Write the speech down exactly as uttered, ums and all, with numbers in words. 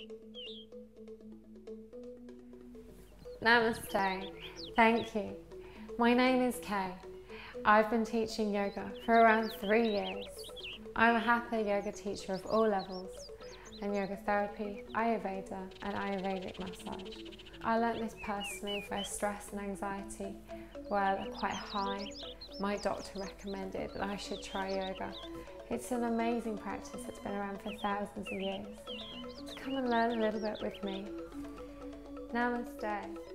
Namaste. Thank you. My name is Kay. I've been teaching yoga for around three years. I'm a Hatha yoga teacher of all levels, and yoga therapy, Ayurveda and Ayurvedic massage. I learnt this personally where stress and anxiety were quite high. My doctor recommended that I should try yoga. It's an amazing practice that's been around for thousands of years. So come and learn a little bit with me. Namaste.